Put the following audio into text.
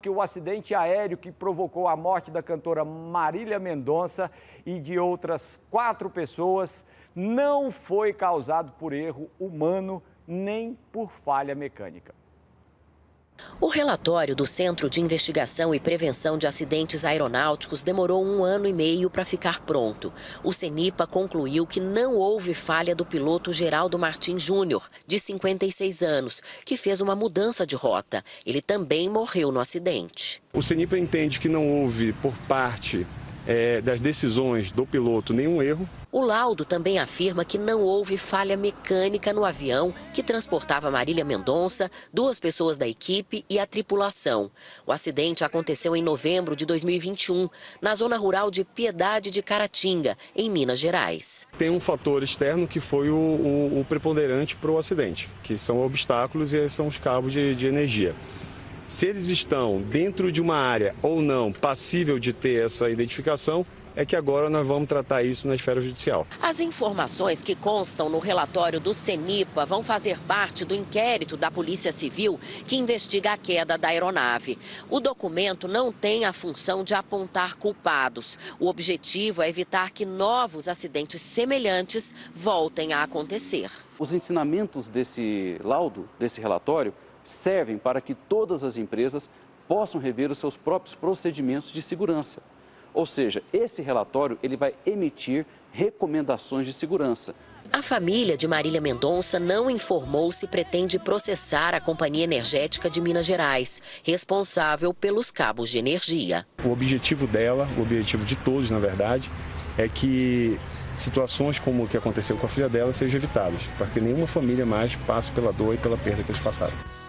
que o acidente aéreo que provocou a morte da cantora Marília Mendonça e de outras 4 pessoas não foi causado por erro humano nem por falha mecânica. O relatório do Centro de Investigação e Prevenção de Acidentes Aeronáuticos demorou 1 ano e meio para ficar pronto. O CENIPA concluiu que não houve falha do piloto Geraldo Martins Júnior, de 56 anos, que fez uma mudança de rota. Ele também morreu no acidente. O CENIPA entende que não houve, por parte das decisões do piloto, nenhum erro. O laudo também afirma que não houve falha mecânica no avião que transportava Marília Mendonça, 2 pessoas da equipe e a tripulação. O acidente aconteceu em novembro de 2021, na zona rural de Piedade de Caratinga, em Minas Gerais. Tem um fator externo que foi o preponderante para o acidente, que são obstáculos e são os cabos de energia. Se eles estão dentro de uma área ou não passível de ter essa identificação, é que agora nós vamos tratar isso na esfera judicial. As informações que constam no relatório do CENIPA vão fazer parte do inquérito da Polícia Civil que investiga a queda da aeronave. O documento não tem a função de apontar culpados. O objetivo é evitar que novos acidentes semelhantes voltem a acontecer. Os ensinamentos desse laudo, desse relatório, servem para que todas as empresas possam rever os seus próprios procedimentos de segurança. Ou seja, esse relatório ele vai emitir recomendações de segurança. A família de Marília Mendonça não informou se pretende processar a Companhia Energética de Minas Gerais, responsável pelos cabos de energia. O objetivo dela, o objetivo de todos, na verdade, é que situações como o que aconteceu com a filha dela sejam evitadas, para que nenhuma família mais passe pela dor e pela perda que eles passaram.